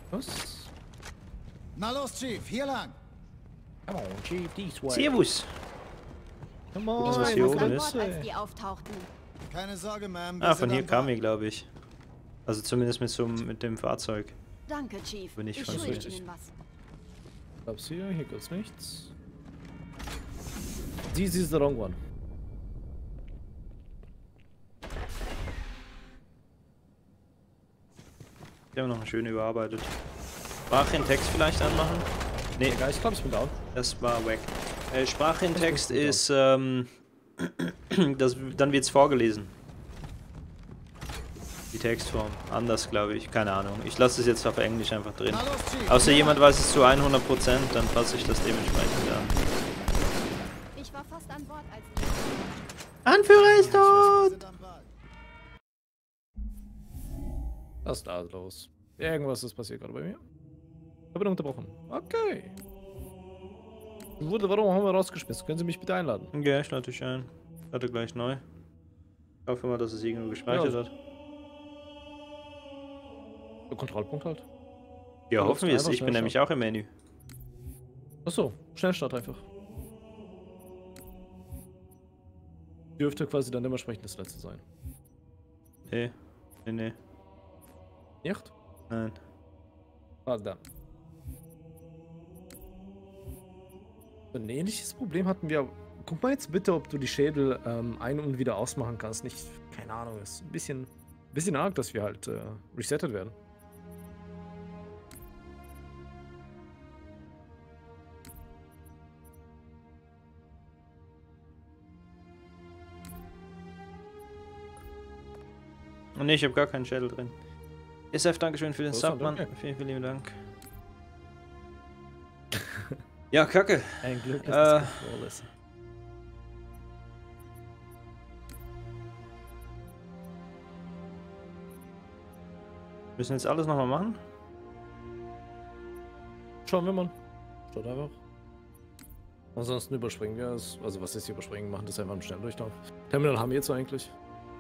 Was? Na los, Chief, hier lang. Come on, Chief, this way. Servus. Come Das, on, was hier was oben an ist. Bord, Als die auftauchten. Keine Sorge, Ma'am. Ah, von hier kam ich, glaube ich. Also zumindest mit dem Fahrzeug. Danke, Chief. Bin ich Ich schon schulde richtig. Ihnen was. Glaub's hier gibt's nichts. This is the wrong one. Die haben noch schön überarbeitet. Sprache in Text vielleicht anmachen? Nee, Ja, ich glaube, ich bin down. das war weg. Sprache in Text ist, dann wird's vorgelesen. Die Textform. Anders, glaube ich. Keine Ahnung. Ich lasse es jetzt auf Englisch einfach drin. Na los, Chief. Außer jemand weiß es zu 100%, dann passe ich das dementsprechend an. Ich war fast an Bord, als die... Anführer ist Wir tot! sind am Ball. Was ist da los? Irgendwas ist passiert gerade bei mir. Verbindung unterbrochen. Okay. Warum haben wir rausgeschmissen? Können Sie mich bitte einladen? Ja, ich lade dich ein. Ich lade gleich neu. Ich hoffe mal, dass es irgendwo gespeichert Ja. hat. Der Kontrollpunkt halt. Ja, Ja, hoffen wir es. einfach Ich bin schnell nämlich auch im Menü. Achso, Schnellstart einfach. Dürfte quasi dann dementsprechend das letzte sein. Nee. Nee. Nicht? Nein. Ah, dann. Ein ähnliches Problem hatten wir. Guck mal jetzt bitte, ob du die Schädel ein- und wieder ausmachen kannst. Nicht, keine Ahnung, ist ein bisschen arg, dass wir halt resettet werden. Und nee, ich habe gar keinen Schädel drin. SF, Dankeschön für den Großer Sub, Mann. Danke. Vielen, vielen lieben Dank. Ja, Kacke. Ein Glück, dass das voll ist. Müssen wir jetzt alles nochmal machen? Schauen wir mal. Schaut einfach. Ansonsten überspringen wir es. Also was ist hier überspringen? Machen das einfach im Schnelldurchlauf. Terminal haben wir jetzt eigentlich.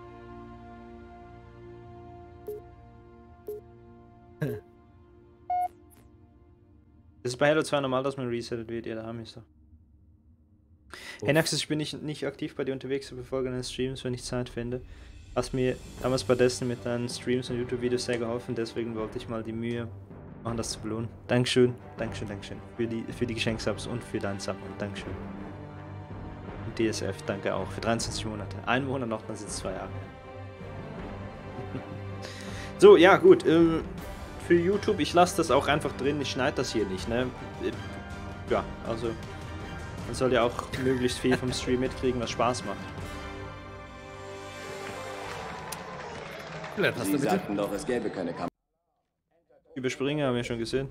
Das ist bei Halo 2 normal, dass man resettet wird. Ja, da haben wir es doch. Hey Naxis, ich bin nicht aktiv bei dir unterwegs, aber befolge deine Streams, wenn ich Zeit finde. Hast mir damals bei Destiny mit deinen Streams und YouTube-Videos sehr geholfen, deswegen wollte ich mal die Mühe machen, das zu belohnen. Dankeschön, Dankeschön, Dankeschön. Für die Geschenksubs und für deinen Sub. Und Dankeschön. Und DSF, danke auch. Für 23 Monate. Ein Monat noch, dann sind es 2 Jahre. So, ja, gut. Für YouTube, ich lasse das auch einfach drin, ich schneide das hier nicht, ne? Ja, also man soll ja auch möglichst viel vom Stream mitkriegen, was Spaß macht. Sie sagten doch, es gäbe keine Kamera. Überspringen haben wir schon gesehen.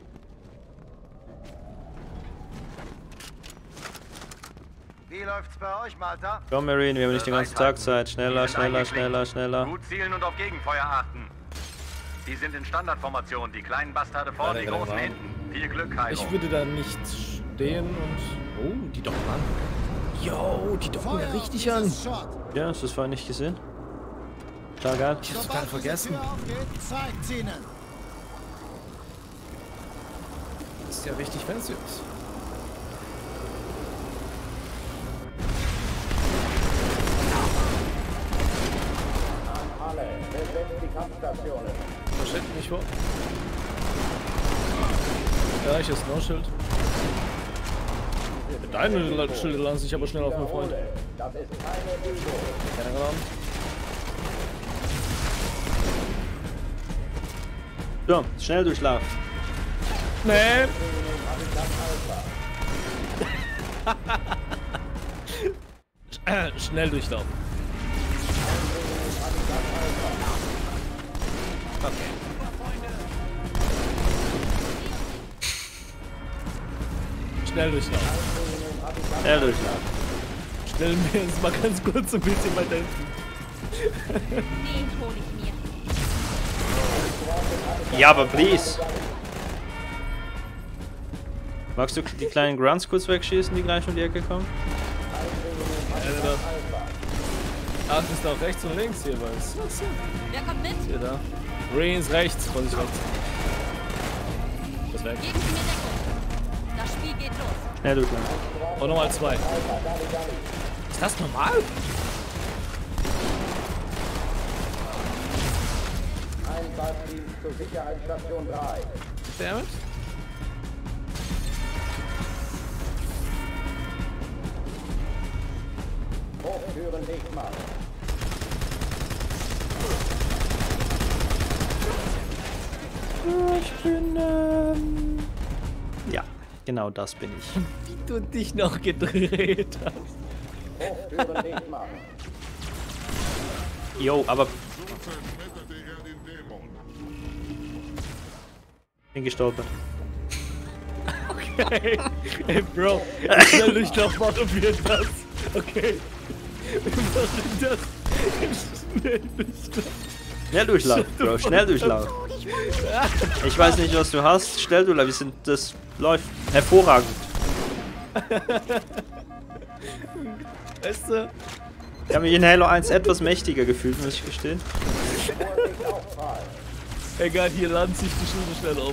Wie läuft's bei euch, Malta? Komm, Marine, wir haben nicht den ganzen Tag Zeit. Schneller, schneller, schneller, schneller. Gut zielen und auf Gegenfeuer achten. Die sind in Standardformation, die kleinen Bastarde vorne, die Ja, großen genau. hinten. Viel Glück, Heiko. Ich würde da nicht stehen und... Oh, die docken an. Yo, die docken ja richtig auf an. dieses Shot. Ja, hast du das vorhin nicht gesehen? Klar, geil. Ich hab's Sobald total vergessen. diese Tür aufgeht, zeigt's ihnen. Das ist ja richtig fancy aus. Versteht mich vor. Ja, ich ist No-Schild. Deine Schilde lassen sich aber schnell auf, mein Freund. Keine Ahnung. So, Schnelldurchlauf. Nee. Schnell durchlaufen. Okay. Schnell durchlaufen. Schnelldurchlauf. Stellen wir uns mal ganz kurz ein bisschen weiter hinten. Den hole ich mir. Ja, aber please. Magst du die kleinen Grunts kurz wegschießen, die gleich um die Ecke kommen? Ach, ist auch rechts und links jeweils. Was? Wer kommt mit? Hier da. Marines rechts, Vorsicht rechts. ist weg. Geben Sie mir Deckung. Das Spiel geht los. Schnell durchlauf. Und nochmal 2. Ist das normal? Einsatzdienst zur Sicherheitsstation 3. Damit? Hochtüren dicht machen. Ich bin, ja, genau das bin ich. Wie du dich noch gedreht hast. Hochtüren dicht machen. Jo, aber... Bin gestolpert. Okay. Hey, Bro. Schnell Durchlaufbahn wird das. Okay. Wir machen das. Schnell Durchlauf. Schnelldurchlauf, Bro, Schnelldurchlauf. Ich weiß nicht, was du hast. Schnelldurchlauf, das läuft hervorragend. Weißt du? Ich habe mich in Halo 1 etwas mächtiger gefühlt, muss ich gestehen. Egal, hier laden sich die Schuhe schnell auf.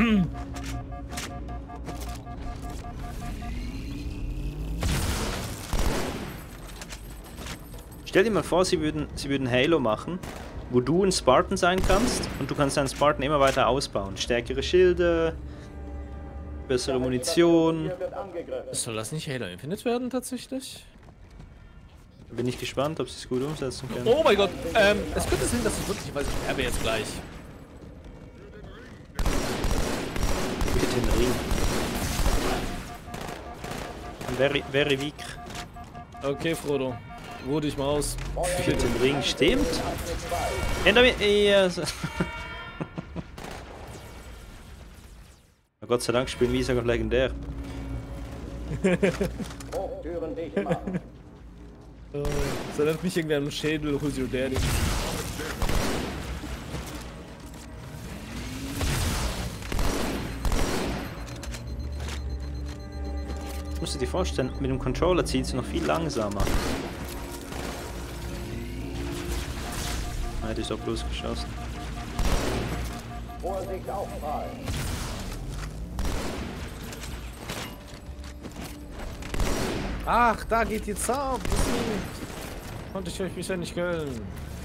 Stell dir mal vor, sie würden Halo machen, wo du ein Spartan sein kannst und du kannst deinen Spartan immer weiter ausbauen. Stärkere Schilde, bessere Munition. Soll das nicht Halo Infinite werden, tatsächlich? Bin ich gespannt, ob sie es gut umsetzen können. Oh mein Gott, es könnte sein, dass ich wirklich, weil ich sterbe jetzt gleich. Mit den Ring. Very weak. Okay, Frodo. Ruh dich mal aus. Mit dem Ring, stimmt? Hinter mir. Ja. Gott sei Dank spielen wir sogar legendär. Hochtüren dicht machen. Das erinnert mich irgendwie an einen Schädel, Who's Your Daddy. Ich muss dir vorstellen, mit dem Controller zieht sie noch viel langsamer. Hätte ich doch bloß geschossen. Vorsicht Aufprall. Ach, da geht jetzt auf. Konnte ich euch bisher nicht gönnen.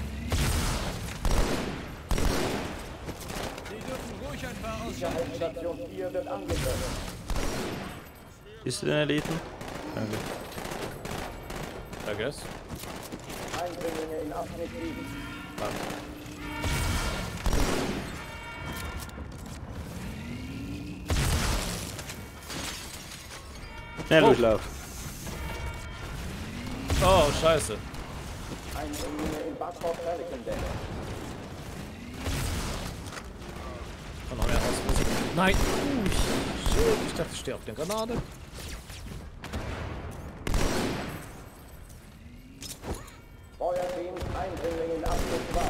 Sicherheitsstation 4 wird angegriffen. Bist du den Eliten? Danke. I guess. Eindringlinge in Abschnitt 7. Schnelldurchlauf. Oh, scheiße. Eindringlinge in Backhoff Pelican Deck. Oh, noch mehr raus. Nein. Shit. Ich dachte, ich stehe auf der Granate. Feuerdienst Eindringling in Abschnitt 2.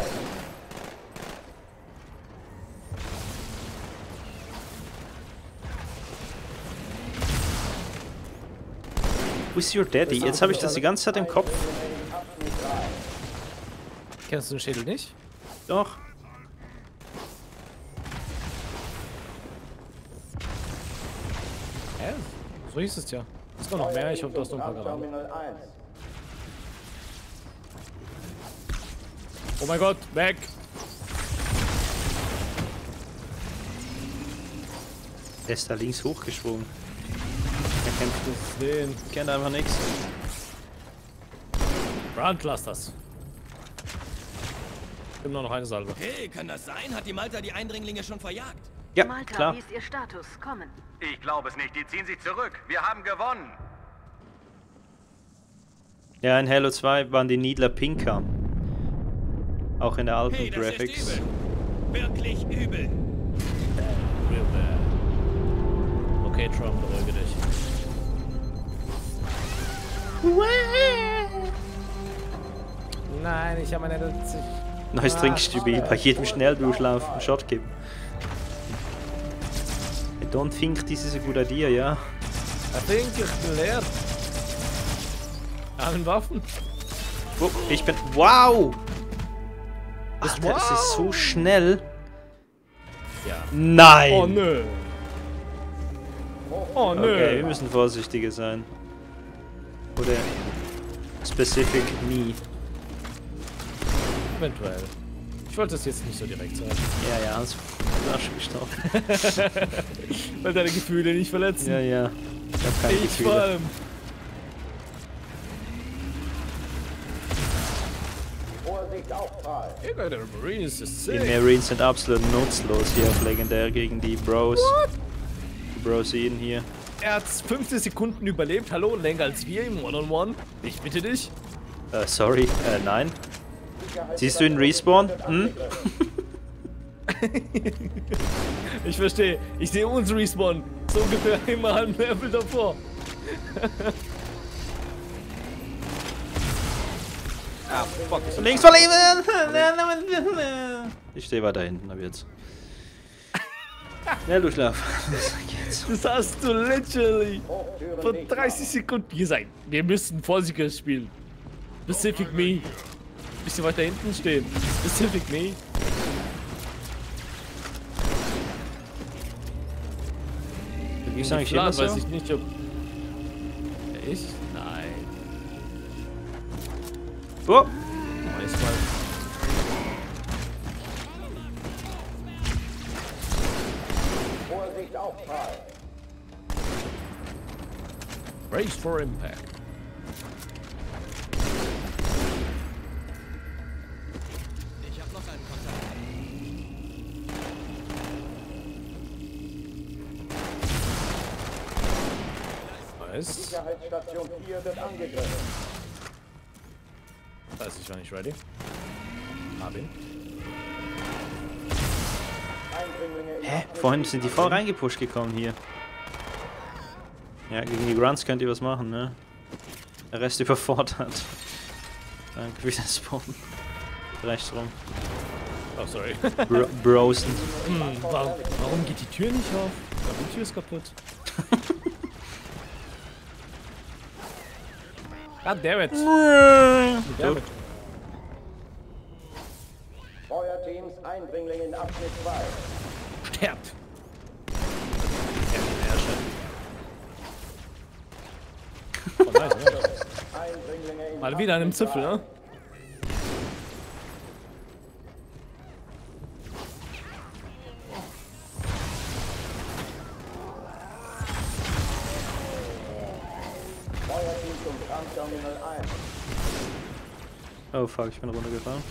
Who's Your Daddy? Jetzt habe ich das die ganze Zeit im Kopf. Kennst du den Schädel nicht? Doch. Hä? So hieß es ja. Ist doch noch mehr. Ich hoffe, du hast noch ein paar Granaten. Terminal 1. Oh mein Gott, weg! Der ist da links hochgesprungen. Er kennt, Den. kennt einfach nichts. Brand, lass das. Gibt nur noch eine Salve. Hey, kann das sein? Hat die Malta die Eindringlinge schon verjagt? Ja, Malta, klar. wie ist Ihr Status? Kommen. Ich glaube es nicht, die ziehen sich zurück. Wir haben gewonnen. Ja, in Halo 2 waren die Needler pinker. Auch in der alten Hey, das Graphics. ist übel. Wirklich übel. Real bad. Okay, Trump, beruhige dich. Nein, ich habe meine... Neues Trinkspiel, bei jedem Schnelldurchlauf einen Shot geben. I don't think this is a good idea, ja. I think ich bin leer. Haben Waffen? Oh, ich bin... Wow! Alter, das ist so schnell. Ja. Nein! Oh nö. Oh nö. Okay, wir müssen vorsichtiger sein. Oder specific me. Eventuell. Ich wollte das jetzt nicht so direkt sagen. Ja, hast du Arsch gestochen. Weil deine Gefühle nicht verletzen. Ja. Ich hab keine Ich vor Gefühle. allem. Vorsicht Aufprall. Irgendeine Marines ist Die sick. Marines sind absolut nutzlos hier auf Legendär gegen die Bros. Die Brosinen hier. Er hat 15 Sekunden überlebt. Hallo, länger als wir im One-on-One. Ich bitte dich. Sorry, nein. Siehst du ihn respawn? Hm? Ich verstehe. Ich sehe uns respawn. So ungefähr immer ein Level davor. Ah, fuck. Links verleben! Ich stehe weiter hinten ab jetzt. Schnell durchlaufen. Das hast du literally Hochtüren vor nicht 30 Sekunden gesagt. Wir müssen vorsichtiger spielen. Pacific Me. Bisschen weiter hinten stehen. Pacific Me. Ich sage ich immer so. Weiß ich nicht, ob... Ich? Nein. Oh! Weiß mal. Vorsicht Aufprall. Race for Impact. Ich hab noch einen Kontakt. Nice. Sicherheitsstation 4 wird angegriffen. Weiß ich war nicht ready. Hab ihn. Eindringlinge in Hä? Vorhin sind die voll reingepusht gekommen hier. Ja, gegen die Grunts könnt ihr was machen, ne? Der Rest überfordert. Danke, wieder spawnen. Rechts rum. Oh, sorry. Brosen. Warum geht die Tür nicht auf? Ich glaub, die Tür ist kaputt. God damn it. Damn it. Feuerteams Eindringlinge in Abschnitt 2. Sterbt. Oh nein, ja. Eindringlinge in Mal wieder an einem Zipfel, ne? Feuerteam zum Kampfterminal 1. Oh fuck, ich bin runtergefahren.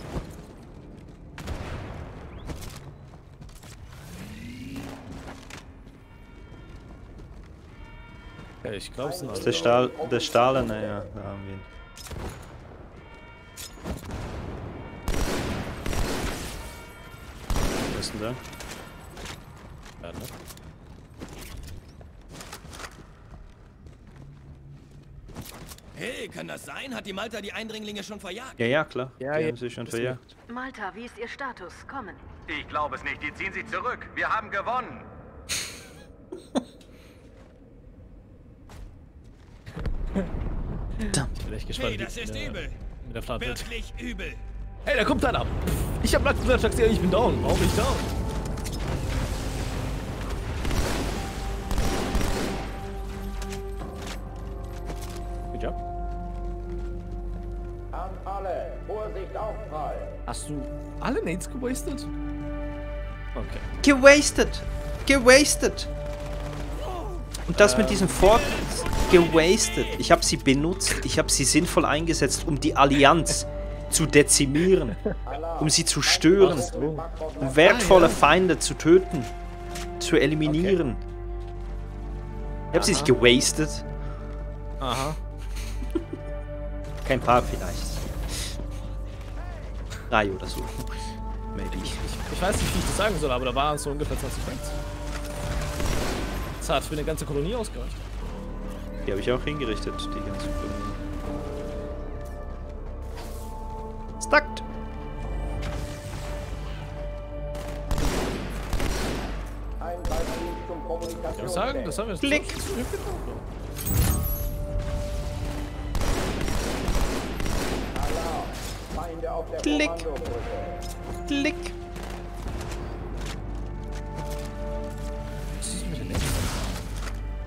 Ja, ich glaub's nicht. Das ist der Stahlene, ja, da haben wir ihn. Was ist denn da? Ja, ne? Hey, kann das sein? Hat die Malta die Eindringlinge schon verjagt? Ja, klar. Ja, die ja. haben sich schon verjagt. Malta, wie ist Ihr Status? Kommen. Ich glaube es nicht. Die ziehen sich zurück. Wir haben gewonnen. Ich bin echt gespannt. Hey, das ist übel. Mit der Flat wird. Wirklich übel. Hey, da kommt einer. Ich hab Nackenfleisch, ich bin down. Warum bin ich down? Good job. An alle. Vorsicht Aufprall. Hast du alle Nades gewastet? Okay. Gewastet! Gewastet! Und das mit diesem Fort gewastet. Ich habe sie benutzt, ich habe sie sinnvoll eingesetzt, um die Allianz zu dezimieren, um sie zu stören, um wertvolle Feinde zu töten, zu eliminieren. Ich habe sie nicht gewastet. Aha. Kein paar vielleicht. 3 oder so. Maybe. Ich weiß nicht, wie ich das sagen soll, aber da waren so ungefähr 20 Ranks. Das hat für eine ganze Kolonie ausgereicht. Die habe ich auch hingerichtet, die ganze Kolonie. Stuckt! Ein Team zum Ich muss Kommunikationsdeck. sagen, das haben wir jetzt. Klick. Alarm. Feinde auf der Klick. Kommandobrücke. Klick! Was ist mit den Nades?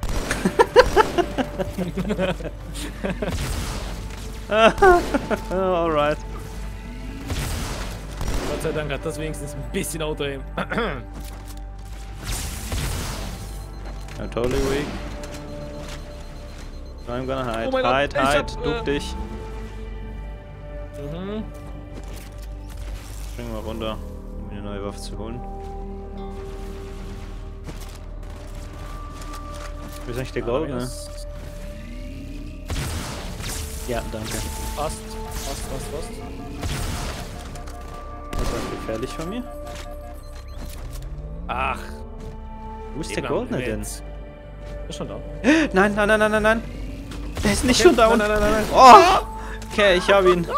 Alright. Gott sei Dank hat das wenigstens ein bisschen Auto-Aim. I'm totally weak. I'm gonna hide. Oh mein Gott, Hide, ich hide, hab, duck dich. Mhm. Spring mal runter, um mir eine neue Waffe zu holen. Wo ist eigentlich der Gold, ne? Ja, danke. Fast. Das war gefährlich von mir. Ach. Wo ist der Goldene denn? Ist schon da. Nein, nein, nein, nein, nein, nein. Der ist nicht schon down. Nein. Oh! Okay, ich hab ihn.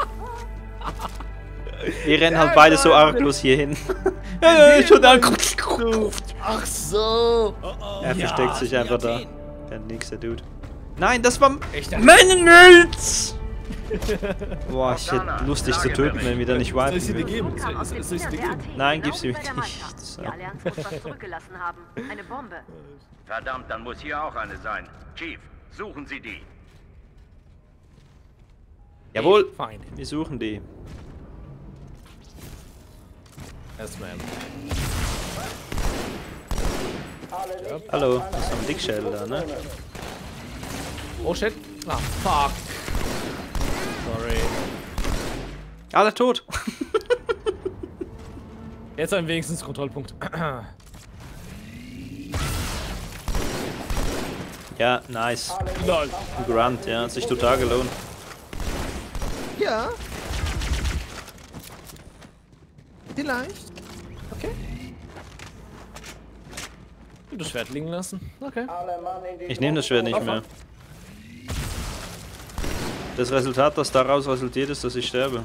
Wir rennen halt beide so arglos hier hin. Schon down. Ach so. Er versteckt sich einfach da. Athen. Der nächste Dude. Nein, das war Echt? meine Nils! Boah, ich hätte lustig zu töten, wenn wir da nicht Soll ich sie dir wipen. geben? Kam aus Soll dem ich sie dir Innern der geben? Athen. Nein, gib sie mir Bei der nicht. Mascha. Das, Die Allianz muss was zurückgelassen haben. Eine Bombe. Verdammt, dann muss hier auch eine sein. Chief, suchen Sie die. Jawohl, Fein. wir suchen die. Erstmal. Hallo, das ist ein Dickschädel da, ne? Oh shit. Ah, fuck. Sorry. Alle tot! Jetzt haben wir wenigstens Kontrollpunkt. Ja, nice. Lol. Ein Grunt, ja, hat sich total gelohnt. Ja. Vielleicht. Okay. Das Schwert liegen lassen. Okay. Alle Mann in die Ich nehme das Schwert nicht mehr. Das Resultat, das daraus resultiert, ist, dass ich sterbe.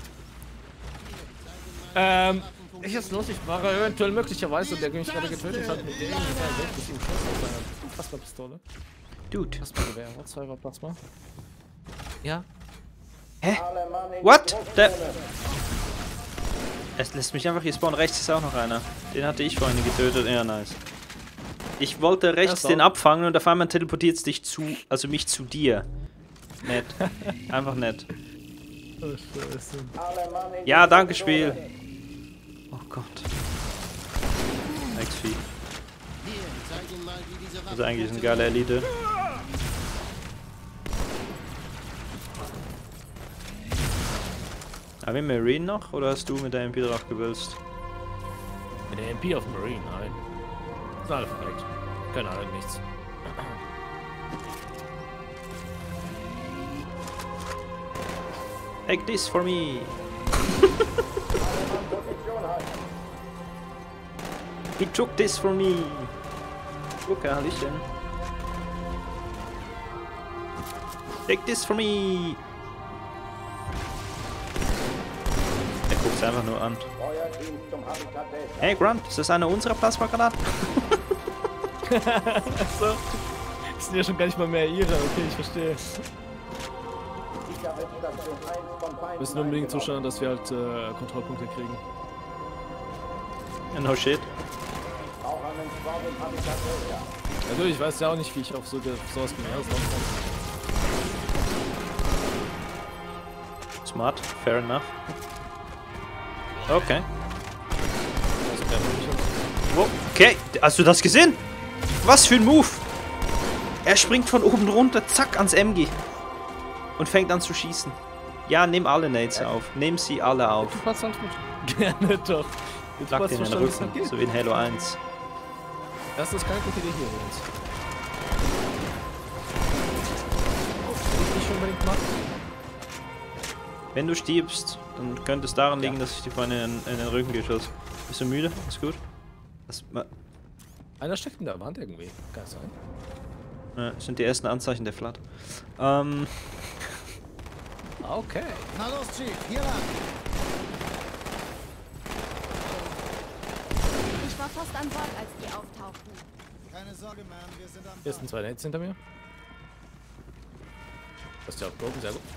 Ich hab's lustig, war er eventuell möglicherweise, der mich gerade getötet hat, mit dem 67 Schuss aus seiner Plasma-Pistole. Dude. Plasma-Gewehr, Zwei Plasma. Ja. Hä? Alle Mann in What? die Der... Druckzone. Es lässt mich einfach hier spawnen. Rechts ist auch noch einer. Den hatte ich vorhin getötet. Ja, nice. Ich wollte rechts Ja, den abfangen und auf einmal teleportiert es dich zu, also mich zu dir. Nett. Einfach nett. Oh, Scheiße. Alle Mann in die Ja, danke, Druckzone. Spiel. Oh Gott. XP. Hier, zeig ihm mal, wie diese Waffe Also eigentlich eine geile Elite. Haben wir Marine noch oder hast du mit der MP drauf gewälzt? Mit der MP auf Marine, nein. Sind alle verreckt. Können alle nichts. Take this for me. Position halten. He took this for me. Okay, Hallöchen. Take this for me. Er guckt einfach nur an. Feuerteam zum Habitat des Hey Grunt, ist das eine unserer Plasmagranaten? So. Das sind ja schon gar nicht mal mehr ihre, okay, ich verstehe. Sicherheitsstation 1 von Feinden Wir müssen unbedingt eingenommen. zuschauen, dass wir halt Kontrollpunkte kriegen. No shit. Auch an den Spawn im Habitat Delta. Also ich weiß ja auch nicht, wie ich auf sowas Genaues rauskomme. Smart, fair enough. Okay. Also der will mich Wow. Okay, hast du das gesehen? Was für ein Move! Er springt von oben runter, zack, ans MG. Und fängt an zu schießen. Ja, nimm alle Nades auf. Nimm sie alle auf. Passt alles gut. Gerne doch. Jetzt Schlag passt den in den verstanden, was Rücken, geht. so wie in Halo 1. Das ist keine gute Idee hier übrigens. Will ich nicht unbedingt machen. Wenn du stirbst, dann könnte es daran liegen, dass ich dir vorhin in den Rücken geschossen. Bist du müde? Ist gut? Das Einer steckt in der Wand irgendwie. Kann es sein? sind die ersten Anzeichen der Flood. Okay. Na los, Chief, hier lang. Ich war fast an Bord, als die auftauchten. Keine Sorge, Ma'am, wir sind am Hier sind zwei Nades hinter mir. Das ist ja auch broken, sehr gut.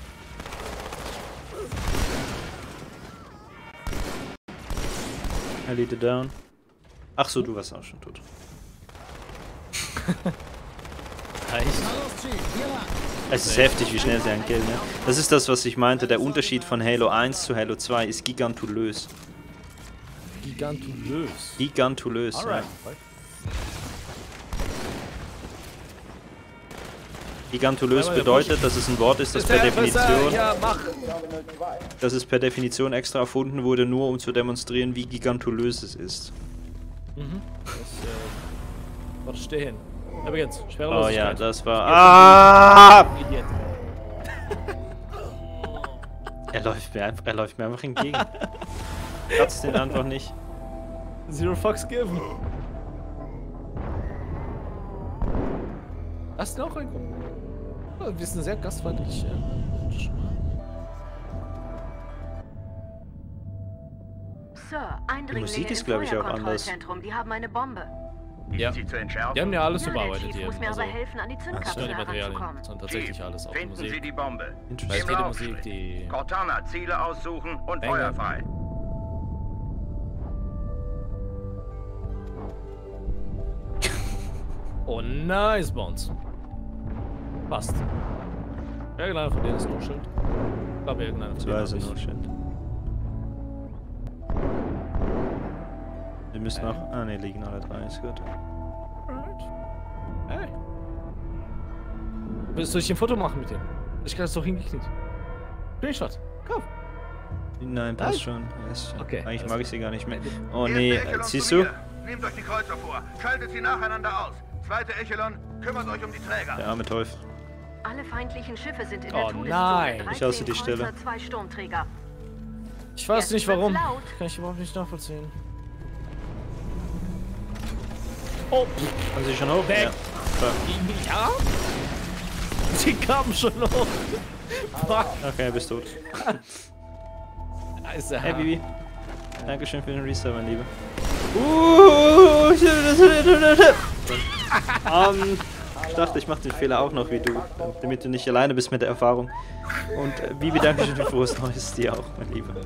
Elite down. Ach so, du warst auch schon tot. Echt? Los, Chief, hier lang. Es ist heftig, wie schnell sie einen killen, ne? Das ist das, was ich meinte. Der Unterschied von Halo 1 zu Halo 2 ist gigantulös. Gigantulös. Gigantulös, ja. Alright. Gigantulös bedeutet, dass es ein Wort ist, das per Definition, Ja, mach. dass es per Definition extra erfunden wurde, nur um zu demonstrieren, wie gigantulös es ist. Warte, steh hin. Übrigens, Oh Schwerelosigkeit. ja, das war... Ah! Idiot. Er läuft mir einfach entgegen. Kratzt den einfach nicht. Zero fucks given. Lass den auch reinkommen. Oh, wir sind sehr gastfreundlich. Sir, Eindringlinge Musik ist, im glaub ich, auch anders. Feuerkontrollzentrum. Die haben eine Bombe. Ja. Sie zu entschärfen? Die haben ja alles Ja, der überarbeitet Chief hier. muss mir Also, aber helfen, an die nicht Zündkapsel nur die Materialien, heranzukommen. sondern tatsächlich alles. Auch die Finden Sie Musik. die Bombe. Interesting. Im Die Laufschritt. Musik, die... Cortana, Ziele aussuchen und Bang. Feuer frei. Oh, nice Bounce. Passt. Irgendeiner von denen ist No Shield. Ich glaube, irgendeiner von denen. Zwei sind hab noch ich. shit. Wir müssen noch... Ah ne, liegen alle drei, ist gut. Hey. Soll ich ein Foto machen mit dem? Ich kann es doch hingekniet. Screenshot. Komm. Nein, passt schon. Yes. Okay, Eigentlich alles mag ich sie gar nicht mehr. Oh Erste nee, Echelon siehst zu du? mir. Nehmt euch die Kreuzer vor. Schaltet sie nacheinander aus. Zweite Echelon, kümmert euch um die Träger. Der arme Teufel. Alle feindlichen Schiffe sind in Oh der Todeszone. nein. 13 Ich hasse die Stelle. Kreuzer, 2 Sturmträger. Ich weiß Jetzt nicht wird's warum. laut. Kann ich überhaupt nicht nachvollziehen. Oh, Haben sie schon hoch? Weg. Ja. So. ja? Sie kamen schon hoch. Fuck. Okay, bist tot. Scheiße. Hey Bibi. Dankeschön für den Reset, mein Lieber. Ich dachte, ich mache den Fehler auch noch wie du, damit du nicht alleine bist mit der Erfahrung. Und Bibi, Dankeschön für frohes Neues dir auch, mein Lieber.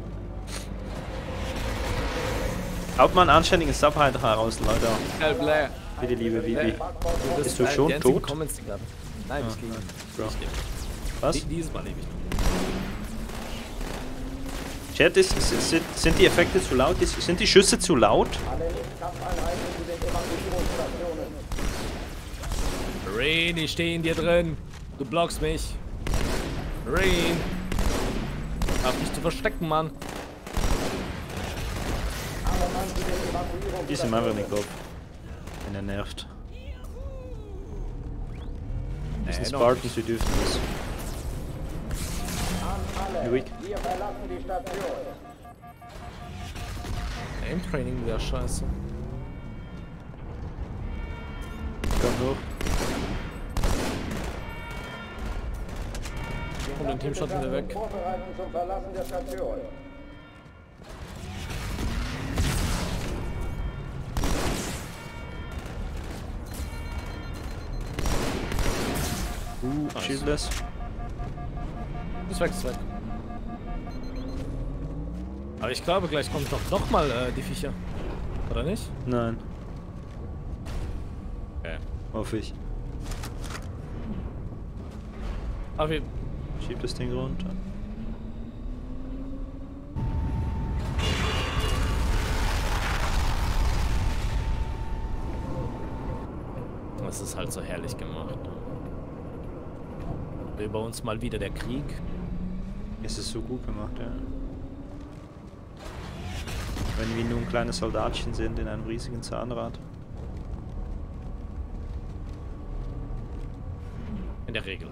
Haut mal einen anständigen Sub halt heraus, Leute. Bitte, liebe Bibi. Bist du schon tot? Nein, ich lebe. Bro. Was? Dieses Mal lebe ich noch. Chat, sind die Effekte zu laut? Sind die Schüsse zu laut? Rain, ich stehe in dir drin. Du blockst mich. Rain. Hab dich zu verstecken, Mann. Die sind einfach nicht gut. Wenn er nervt. Wir sind Spartans, wir dürfen das. Ruhig. Wir verlassen die Station. Aim-Training wäre scheiße. Komm hoch. Und den Teamshot wieder weg. Vorbereiten zum Verlassen der Station. Shieldless. Ist weg, ist weg. Aber ich glaube, gleich kommt doch nochmal die Viecher. Oder nicht? Nein, Okay. hoffe ich. Aber wir... Schieb das Ding runter. Das ist halt so herrlich gemacht. Über uns mal wieder der Krieg. Es ist so gut gemacht, ja. Wenn wir nur ein kleines Soldatchen sind in einem riesigen Zahnrad. In der Regel.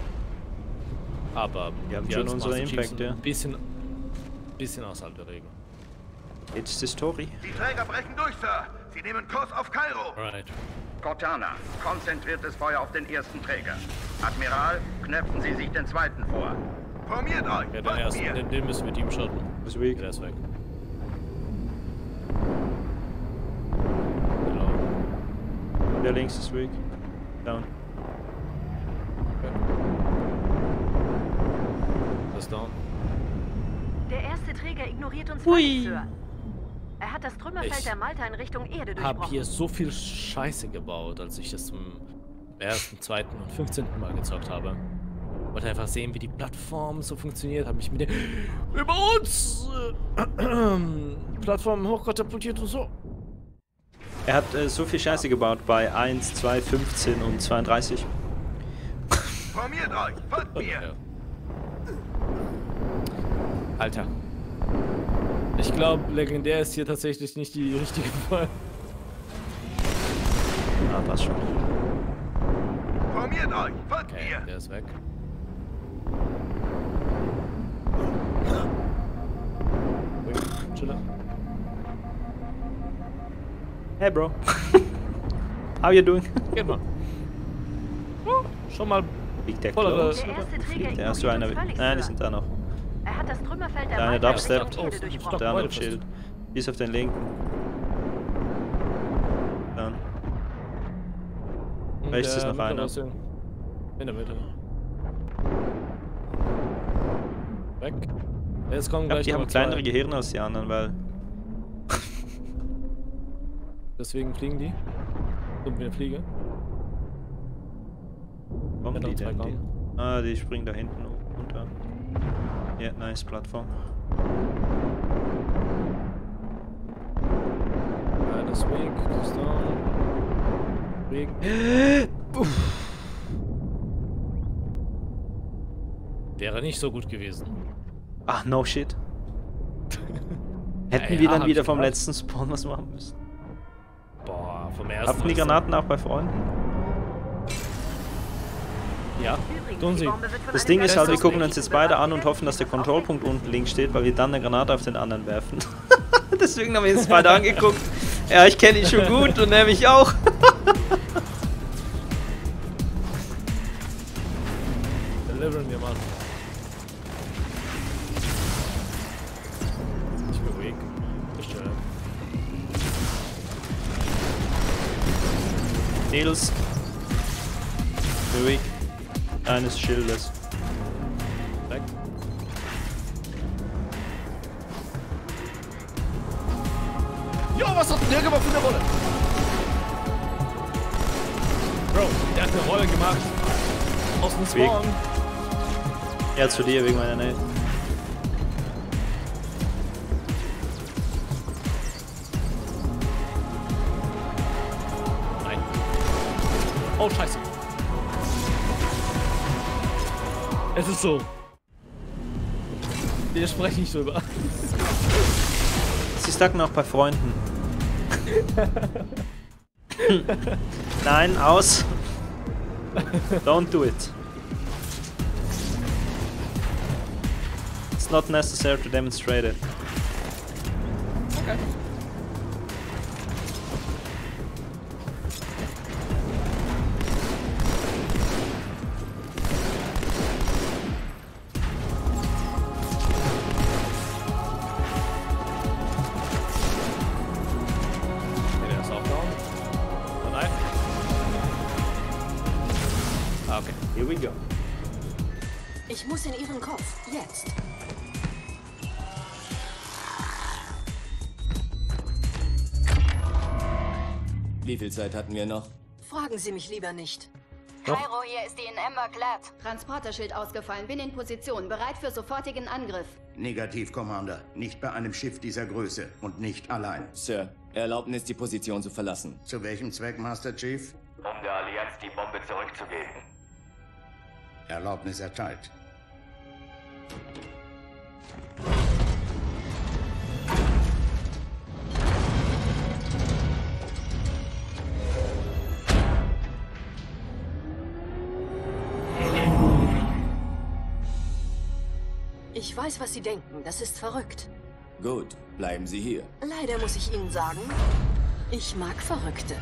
Aber Wir haben wir schon als unsere Master Chiefs Impact, sind ja. ein bisschen außerhalb der Regel. It's the story. Die Träger brechen durch, Sir. Sie nehmen Kurs auf Kairo. Right. Cortana, konzentriertes Feuer auf den ersten Träger. Admiral, knöpfen Sie sich den zweiten vor. Formiert euch! Ja, den Folgt ersten, mir. den müssen wir Teamshotten. Ist weak. Der ist weg. Genau. Der links ist weak. Down. Das ist down. Der erste Träger ignoriert uns Hui. völlig, Sir. Er hat das Trümmerfeld Ich der Malta in Richtung Erde Hab durchbrochen. hier so viel Scheiße gebaut, als ich das ersten, zweiten und 15. Mal gezockt habe. Wollte einfach sehen, wie die Plattform so funktioniert. Habe mich mit den über uns Plattformen hochkatapultiert und so. Er hat so viel Scheiße gebaut bei 1, 2, 15 und 32. Formiert euch! Folgt mir! Alter. Ich glaube, legendär ist hier tatsächlich nicht die richtige Wahl. Ah, passt schon. Formiert euch! Folgt Okay, mir! der ist weg. Chiller. Hey, Bro. How you doing? Geht mal. Oh, schon mal Liegt der vollere. close? Der erste Träger Der hast du einer. ignoriert uns völlig, Nein, die Sir. sind da noch. Er hat das Trümmerfeld der Der eine Waldheit Dubstep. Richtung Erde durchbrochen. Der andere Beide chillt. Bis auf den linken. Dann. Rechts ist noch einer. In der Mitte. Weg. Jetzt kommen Ich glaub, gleich die noch haben mal kleinere zwei. Gehirne als die anderen, weil. Deswegen fliegen die. Und wir fliegen. Kommen Ja, die zwei denn? kommen. Ah, die springen da hinten runter. Ja, nice Plattform. Ja, das Weg, das down. Weg. Wäre nicht so gut gewesen. Ach, no shit. Hätten Ja, wir dann hab wieder ich vom gedacht. letzten Spawn was machen müssen. Boah, vom ersten. Hatten die Granaten auch bei Freunden? Ja, Übrigens, tun die sie. Bombe wird von Das einem Ding ist halt, wir Geist gucken aus uns jetzt Mächten beide an und bewacht. hoffen, dass der Kontrollpunkt unten links steht, weil wir dann eine Granate auf den anderen werfen. Deswegen haben wir uns beide angeguckt. Ja, ich kenne ihn schon gut und er mich auch. Deliveren wir mal. Ich bin ruhig. Ich chill. Nils. Ruhig. Eines Schildes. Weg. Jo, was hat denn der gemacht für eine Rolle? Bro, der hat eine Rolle gemacht. Aus dem Weg. Spawn. Ja, zu dir wegen meiner Nähe. Nein. Oh, scheiße. Es ist so. Wir sprechen nicht drüber. Sie stacken auch bei Freunden. Nein, aus. Don't do it. It's not necessary to demonstrate it. Okay. Der ist auch down. Oh nein. Ah, okay. Here we go. Ich muss in Ihren Kopf. Jetzt. Wie viel Zeit hatten wir noch? Fragen Sie mich lieber nicht. Cairo, hier ist die in Ember glatt. Transporterschild ausgefallen. Bin in Position. Bereit für sofortigen Angriff. Negativ, Commander. Nicht bei einem Schiff dieser Größe und nicht allein. Sir, Erlaubnis, die Position zu verlassen. Zu welchem Zweck, Master Chief? Um der Allianz die Bombe zurückzugeben. Erlaubnis erteilt. Ich weiß, was Sie denken. Das ist verrückt. Gut, bleiben Sie hier. Leider muss ich Ihnen sagen, ich mag Verrückte.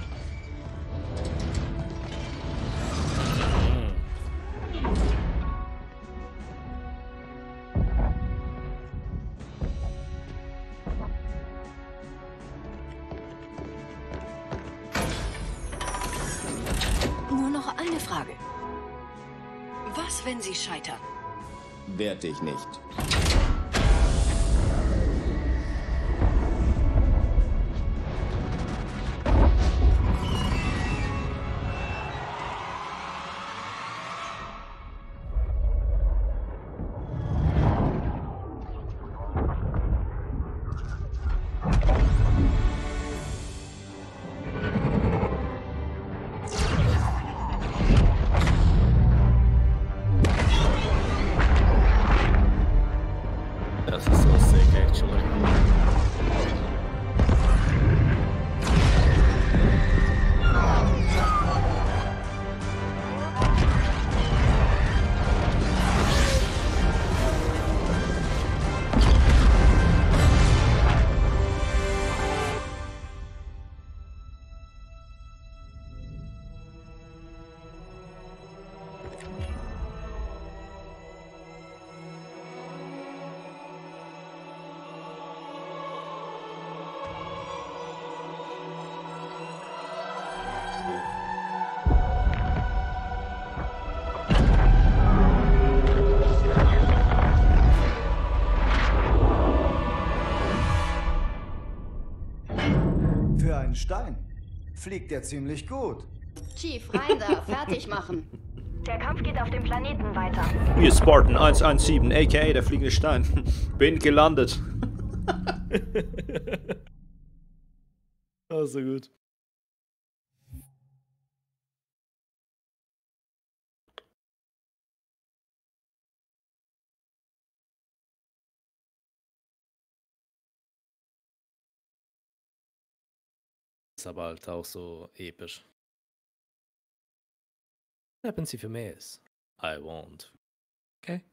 Nur noch eine Frage. Was, wenn Sie scheitern? Werd ich nicht. einen Stein. Fliegt er ziemlich gut. Chief, rein da, fertig machen. Der Kampf geht auf dem Planeten weiter. Hier Spartan 117, aka der fliegende Stein. Bin gelandet. Oh, so gut. Ist aber halt auch so episch. Happen Sie für mehr ist. I won't. Okay?